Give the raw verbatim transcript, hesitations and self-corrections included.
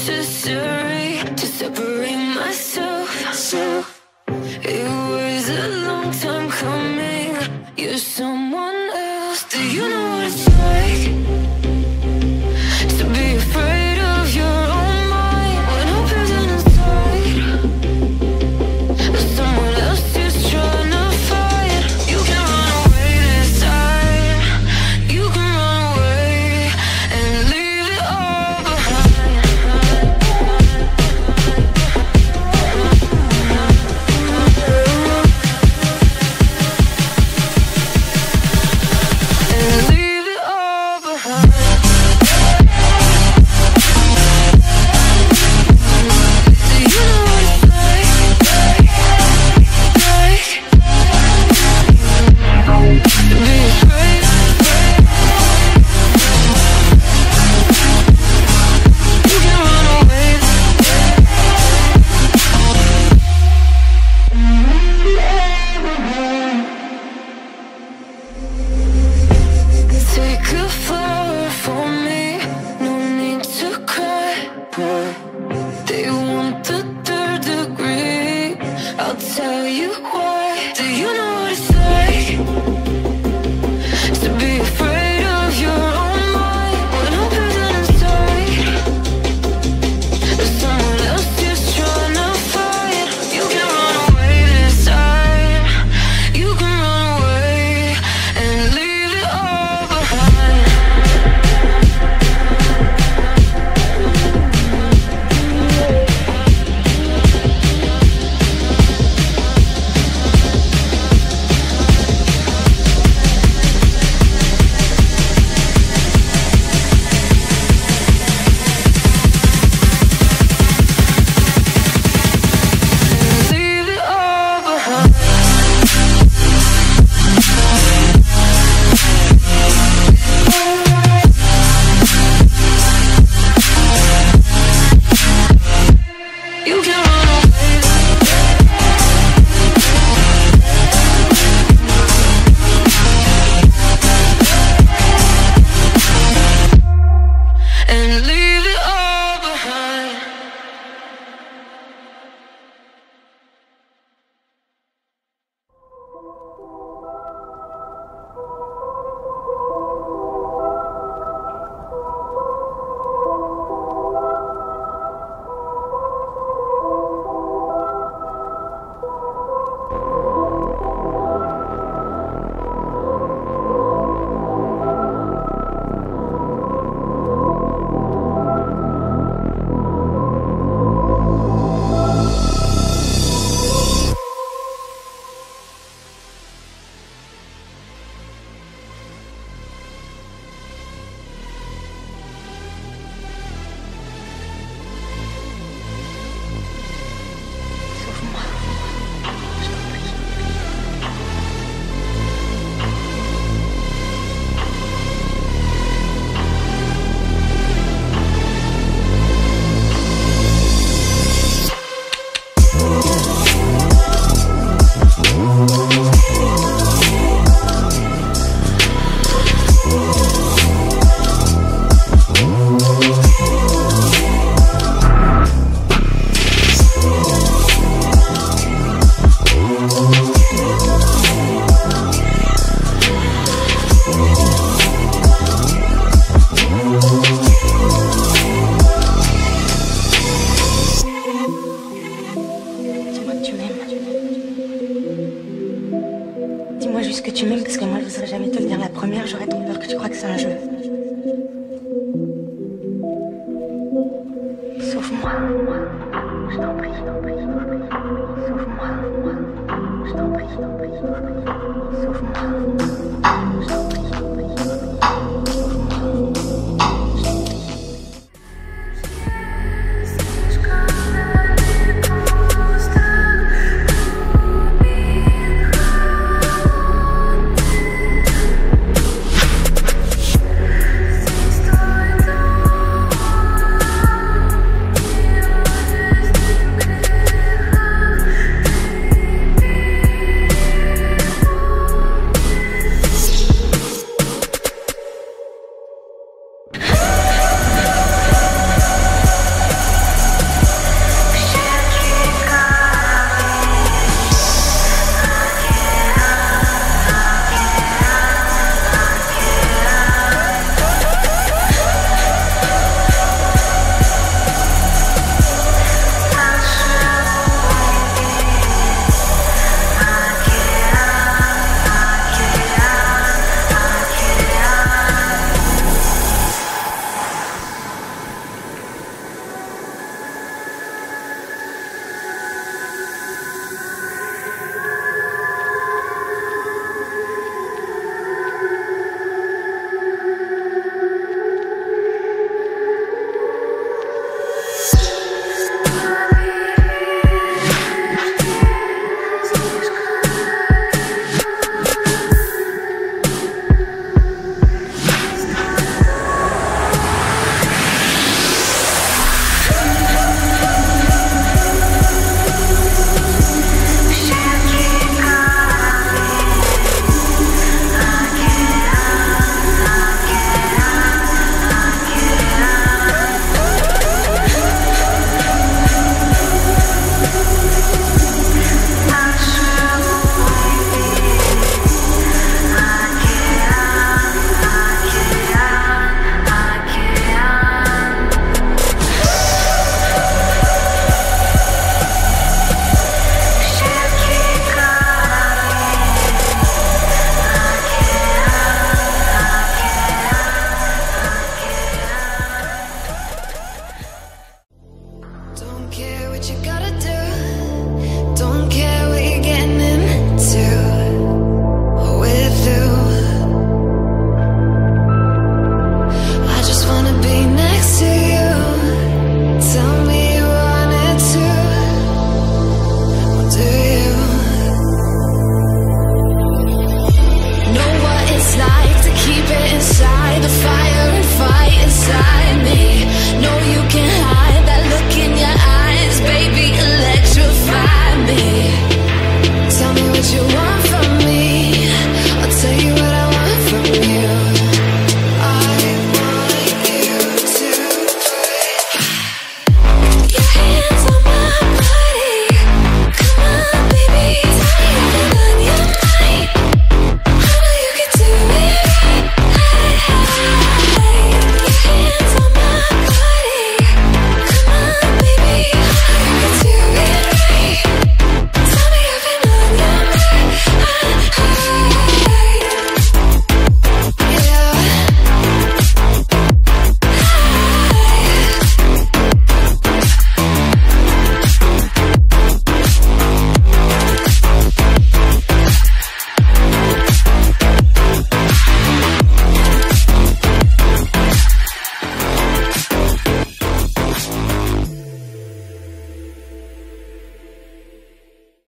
necessary to separate myself. So it was a long time coming. You're someone else. Do you know what it's like to be afraid of your own mind when hope isn't inside? Someone else is trying to fight. You can run away this time. You can run away and leave it all behind. And leave it all behind. Do you know what it's like? Like to be afraid. You can run away. Take a flower for me, no need to cry. They want the third degree, I'll tell you why. Do you know what it's like to be afraid of your own mind when hope isn't inside? There's someone else just trying to fight. You can run away this time. You can run away and leave it all behind. Leave it all behind. You can run away. And leave it all behind. Dis-moi que tu m'aimes. Dis-moi juste que tu m'aimes, parce que moi je voudrais jamais te le dire la première, j'aurais trop peur que tu crois que c'est un jeu. Sauve-moi, je t'en prie, je t'en prie, je t'en prie. Sauve-moi, je t'en prie, je t'en prie, je t'en prie. Sauve-moi.